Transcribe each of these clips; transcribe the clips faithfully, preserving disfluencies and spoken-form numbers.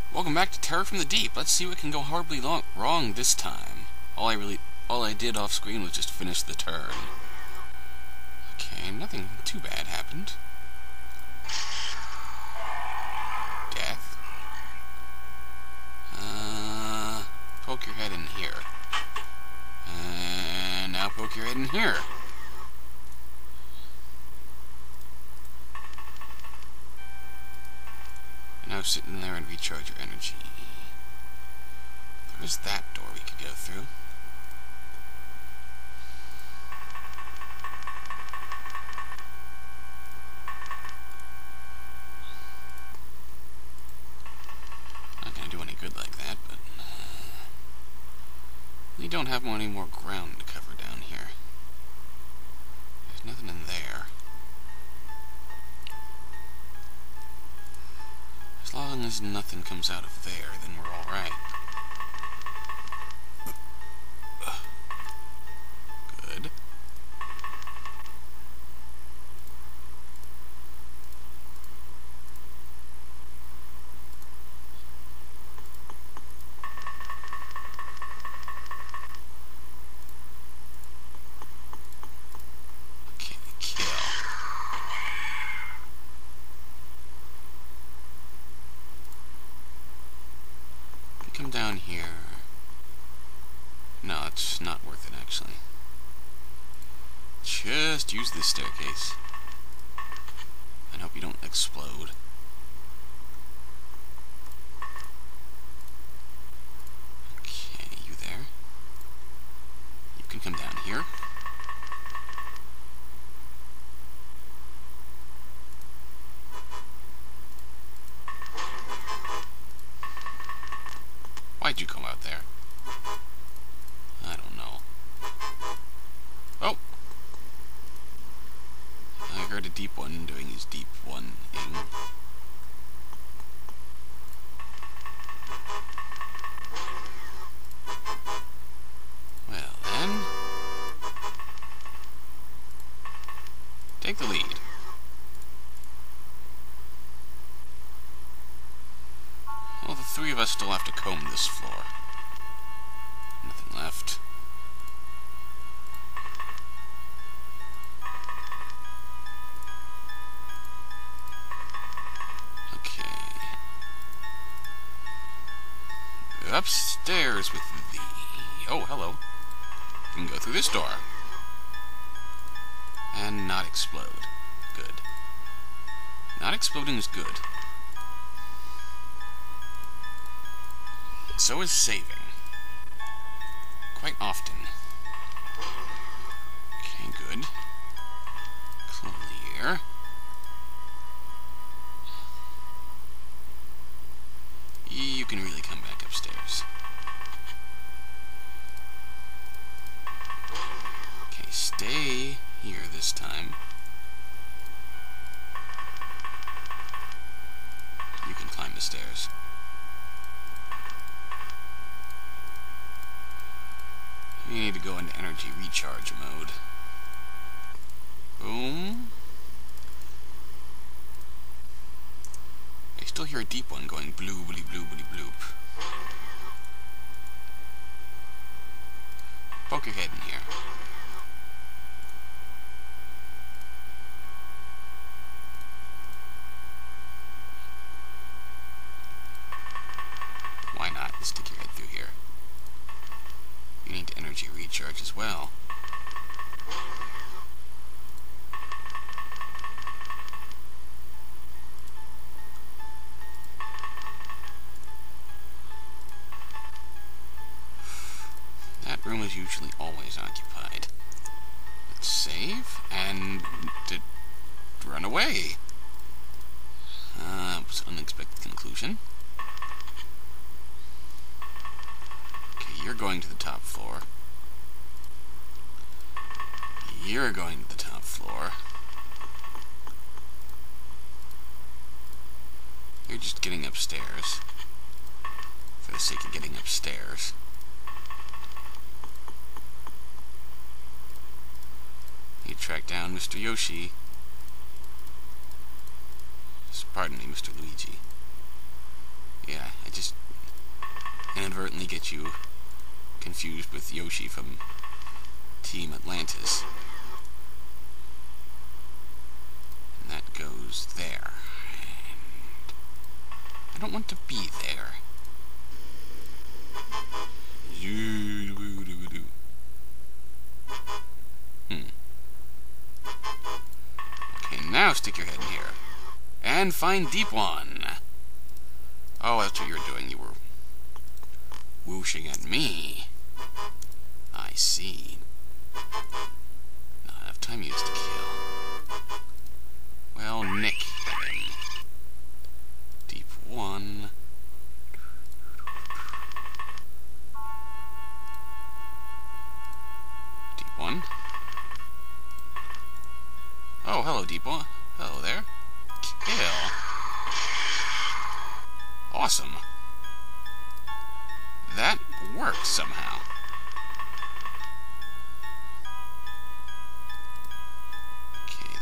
Welcome back to Terror from the Deep. Let's see what can go horribly long wrong this time. All I really, all I did off screen was just finish the turn. Okay, nothing too bad happened. Death. Uh, poke your head in here. And now poke your head in here. Now sit in there and recharge your energy. There's that door we could go through. Not gonna do any good like that, but uh, we don't have any more ground to cover down here. There's nothing in there. As long as nothing comes out of there, then we're alright. Good. Okay, kill. Come down here. No, it's not worth it, actually. Just use this staircase. And hope you don't explode. Okay, you there. You can come down here. Why'd you come out there? I don't know. Oh! I heard a deep one doing his deep one-ing. Well then... take the lead. Well, the three of us still have to comb this floor. Nothing left. Okay. Upstairs with the... oh, hello. We can go through this door. And not explode. Good. Not exploding is good. So is saving. Quite often. Okay, good. Clear. You can really come back upstairs. Okay, stay here this time. You can climb the stairs. You need to go into energy recharge mode. Boom. I still hear a deep one going blue, blue, blue, blue, bloop. Poke your head in here. Why not? Stick your head through here. You need to energy recharge as well. That room is usually always occupied. Let's save and to run away. Uh, that was an unexpected conclusion. You're going to the top floor. You're going to the top floor. You're just getting upstairs. For the sake of getting upstairs. You track down Mister Yoshi. Pardon me, Mister Luigi. Yeah, I just inadvertently get you confused with Yoshi from Team Atlantis. And that goes there. And I don't want to be there. Hmm. Okay, now stick your head in here. And find Deep One. Oh, that's what you were doing. You were whooshing at me. I see. Not enough time used to kill. Well, Nick hit him. Deep One. Deep One. Oh, hello, Deep One. Hello there. Kill. Awesome. That worked somehow. Okay.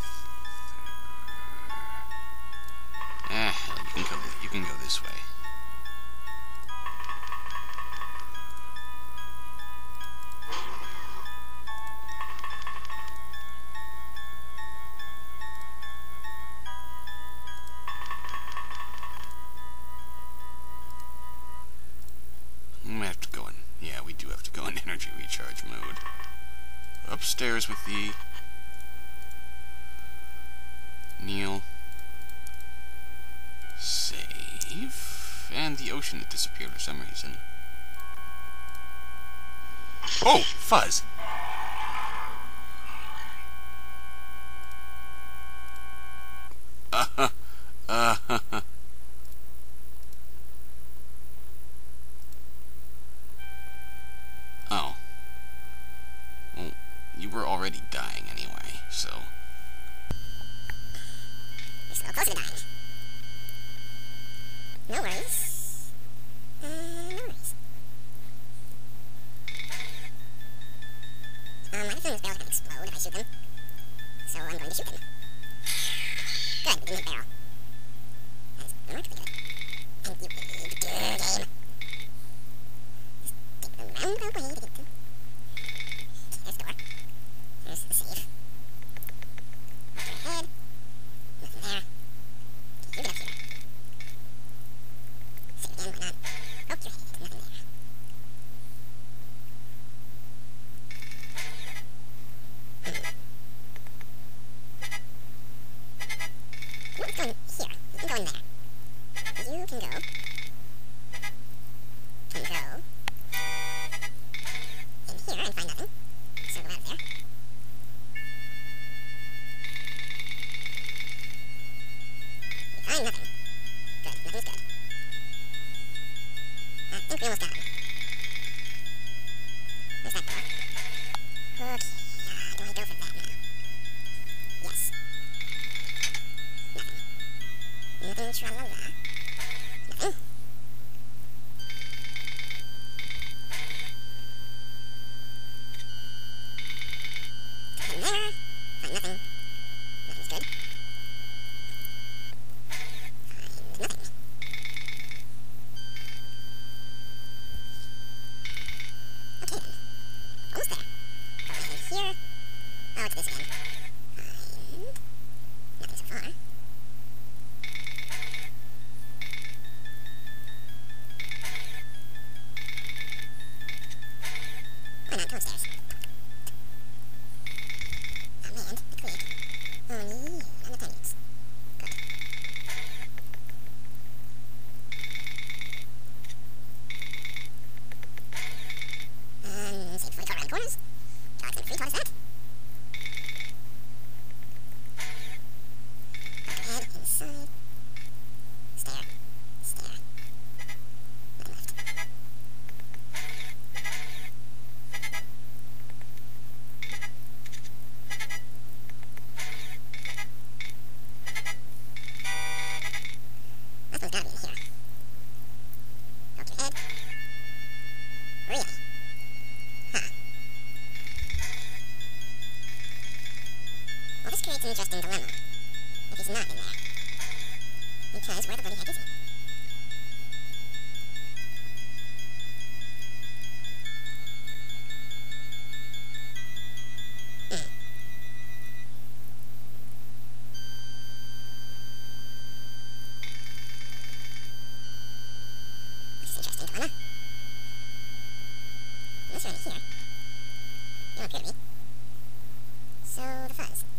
Eh, hell, you can go. You can go this way. Energy recharge mode. Upstairs with the Neil. Save. And the ocean that disappeared for some reason. Oh! Fuzz! Uh-huh. Uh-huh. Oh. Well, you were already dying anyway, so... You're still close to dying. No worries. Uh, no worries. Um, I think this barrel's gonna explode if I shoot them. So I'm going to shoot them. Good, we didn't hit barrel. That's remarkably good. Thank you, good game. Just take the roundabout way to get to... Okay, there's the door. There's the save. Look your head. Nothing there. Okay, leave it up here. Save again, why not? Poke your head. Nothing there. You can go in here. You can go in there. You can go. Can go. In here and find nothing. So go out there. You find nothing. Good. Nothing's good. I think we almost got him. Where's that door? Okay. Uh, do I go for that now? Yes. Nothing. Nothing, tra-la-la. Nothing. Nothing there. Find nothing. Nothing's good. Find nothing. Okay then. Almost there. Go ahead here. Oh, it's this again. Find nothing so far. Why not go upstairs? Oh man, the creek. Only on the ten minutes. Good. Um, save before we go around corners. Galaxy free taught us that. Go ahead, inside. Stair. Stair. Nothing left. Nothing's gotta be in here. Poke your head. Really? Huh. Well, this creates an interesting dilemma. If he's not in there. Because where the bloody heck is he? this around here. You don't appear to be. So, the fuzz.